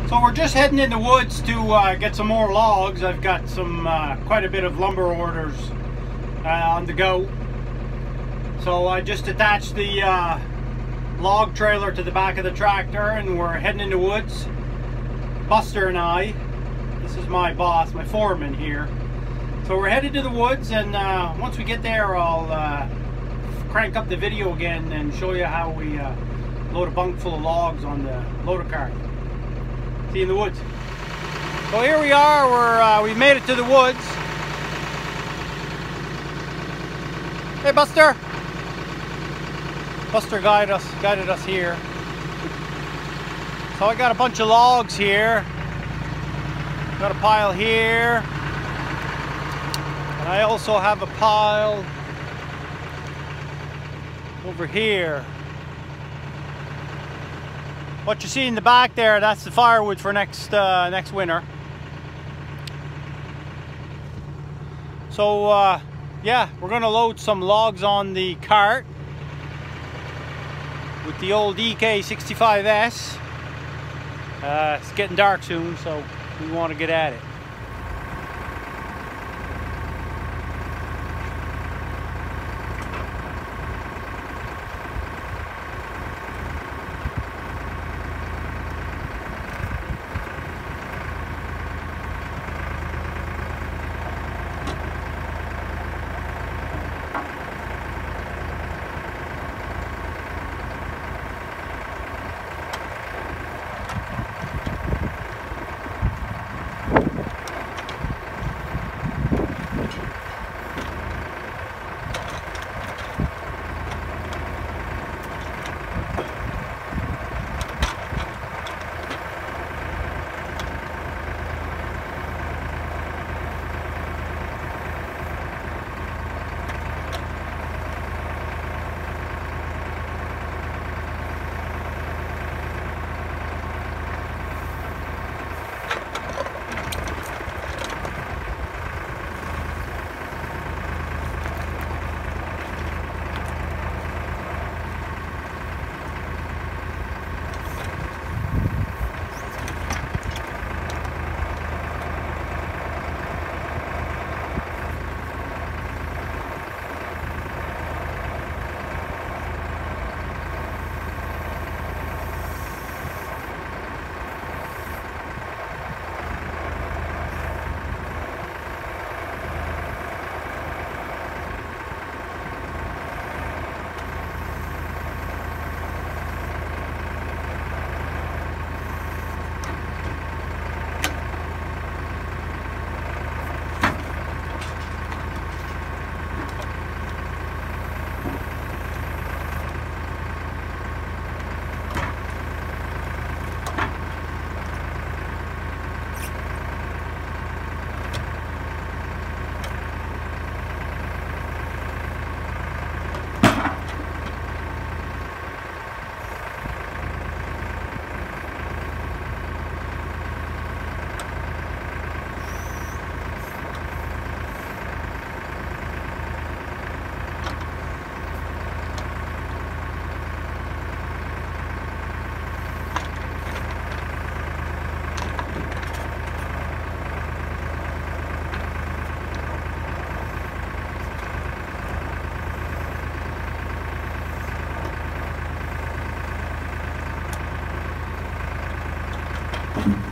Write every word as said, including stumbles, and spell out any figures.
So we're just heading in the woods to uh, get some more logs. I've got some uh, quite a bit of lumber orders uh, on the go. So I just attached the uh, log trailer to the back of the tractor and we're heading in the woods. Buster and I, this is my boss, my foreman here. So we're headed to the woods, and uh, once we get there I'll uh, crank up the video again and show you how we uh, load a bunk full of logs on the loader cart. See you in the woods. So here we are, we're, uh, we made it to the woods. Hey Buster! Buster guided us, guided us here. So I got a bunch of logs here. Got a pile here. And I also have a pile over here. What you see in the back there, that's the firewood for next uh, next winter. So uh, yeah, we're gonna load some logs on the cart with the old E K sixty-five S. Uh, it's getting dark soon, so we want to get at it. Mm-hmm.